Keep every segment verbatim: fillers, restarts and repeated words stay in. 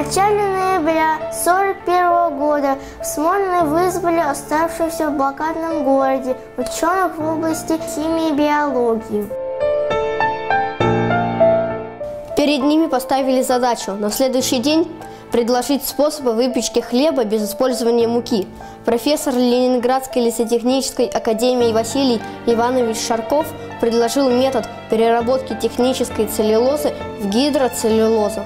начале ноября тысяча девятьсот сорок первого года в Смольный вызвали оставшихся в блокадном городе ученых в области химии и биологии. Перед ними поставили задачу на следующий день предложить способы выпечки хлеба без использования муки. Профессор Ленинградской лесотехнической академии Василий Иванович Шарков предложил метод переработки технической целлюлозы в гидроцеллюлозу.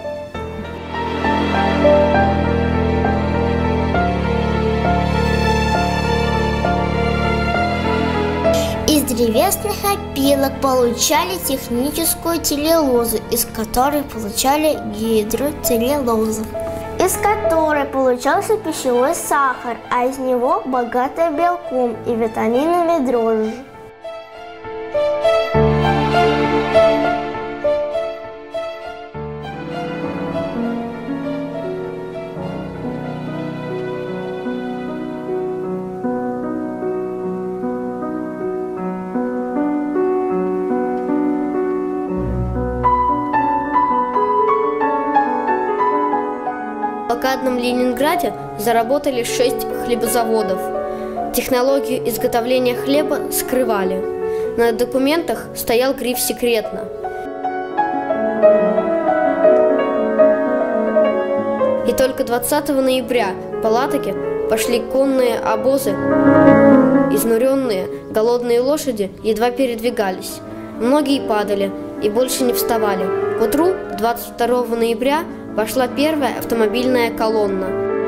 Из древесных опилок получали техническую целлюлозу, из которой получали гидроцеллюлозу, из которой получался пищевой сахар, а из него богатая белком и витаминами дрожжи. В блокадном Ленинграде заработали шесть хлебозаводов. Технологию изготовления хлеба скрывали. На документах стоял гриф «Секретно». И только двадцатого ноября по Латаке пошли конные обозы. Изнуренные, голодные лошади едва передвигались. Многие падали и больше не вставали. К утру двадцать второго ноября пошла первая автомобильная колонна.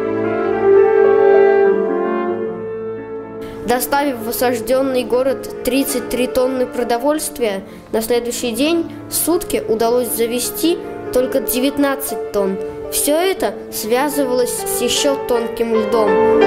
Доставив в осажденный город тридцать три тонны продовольствия, на следующий день в сутки удалось завезти только девятнадцать тонн. Все это связывалось с еще тонким льдом.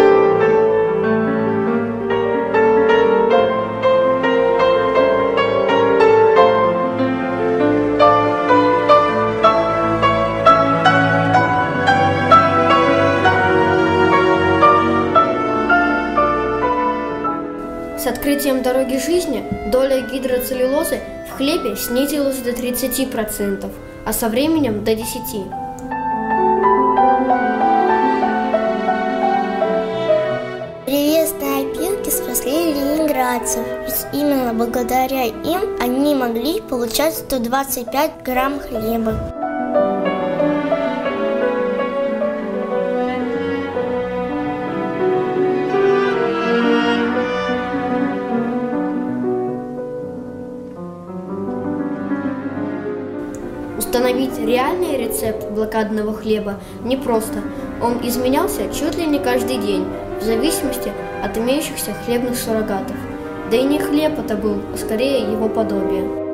С открытием дороги жизни доля гидроцеллюлозы в хлебе снизилась до тридцати процентов, а со временем до десяти процентов. Древесные опилки спасли ленинградцев, ведь именно благодаря им они могли получать сто двадцать пять грамм хлеба. Установить реальный рецепт блокадного хлеба непросто. Он изменялся чуть ли не каждый день, в зависимости от имеющихся хлебных суррогатов. Да и не хлеб это был, а скорее его подобие.